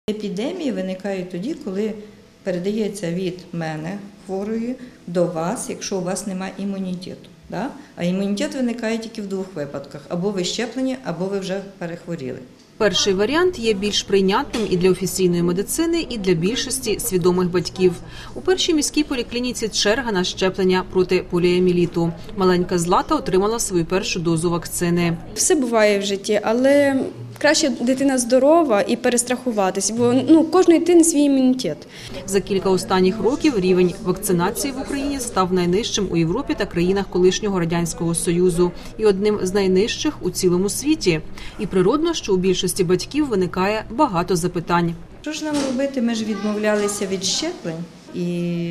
Епідемії виникають тоді, коли передається від мене, хворої, до вас, якщо у вас немає імунітету. Да? А імунітет виникає тільки в двох випадках – або ви щеплені, або ви вже перехворіли. Перший варіант є більш прийнятним і для офіційної медицини, і для більшості свідомих батьків. У першій міській поліклініці черга на щеплення проти поліомієліту. Маленька Злата отримала свою першу дозу вакцини. Все буває в житті, але краще дитина здорова і перестрахуватись, бо кожної дитини свій імунітет. За кілька останніх років рівень вакцинації в Україні став найнижчим у Європі та країнах колишнього Радянського Союзу і одним з найнижчих у цілому світі. І природно, що у більшості батьків виникає багато запитань. Що ж нам робити? Ми ж відмовлялися від щеплень. І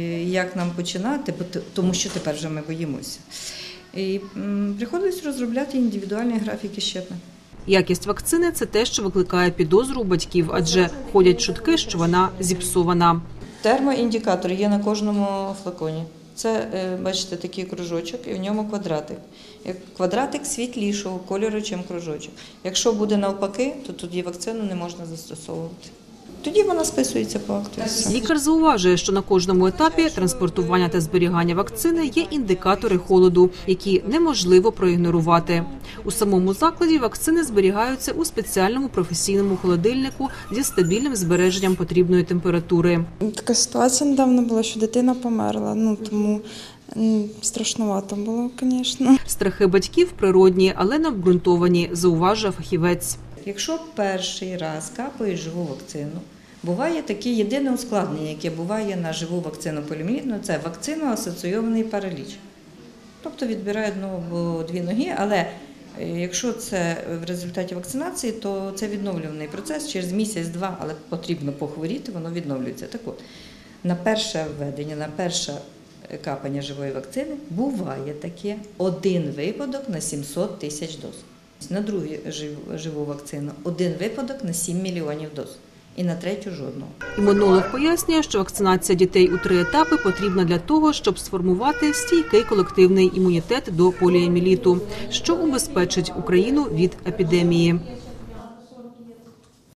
як нам починати, тому що тепер вже ми боїмося. І приходилось розробляти індивідуальні графіки щеплень. Якість вакцини – це те, що викликає підозру у батьків, адже ходять чутки, що вона зіпсована. Термоіндикатор є на кожному флаконі. Це, бачите, такий кружочок і в ньому квадратик. Квадратик світлішого кольору, ніж кружочок. Якщо буде навпаки, то тоді вакцину не можна застосовувати. Тоді вона списується по акту. Лікар зауважує, що на кожному етапі транспортування та зберігання вакцини є індикатори холоду, які неможливо проігнорувати. У самому закладі вакцини зберігаються у спеціальному професійному холодильнику зі стабільним збереженням потрібної температури. Така ситуація недавно була, що дитина померла, тому страшнувато було, звісно. Страхи батьків природні, але не обґрунтовані, зауважує фахівець. Якщо перший раз капають живу вакцину, буває таке єдине ускладнення, яке буває на живу вакцину поліомієлітну, це вакцино-асоційований параліч. Тобто відбирають одну або дві ноги, але якщо це в результаті вакцинації, то це відновлюваний процес, через місяць-два, але потрібно похворіти, воно відновлюється. Так от, на перше введення, на перше капання живої вакцини буває таке один випадок на 700 тисяч доз. На другу живу вакцину один випадок на 7 мільйонів доз. І на третю жодного. Імунолог пояснює, що вакцинація дітей у 3 етапи потрібна для того, щоб сформувати стійкий колективний імунітет до поліомієліту, що убезпечить Україну від епідемії.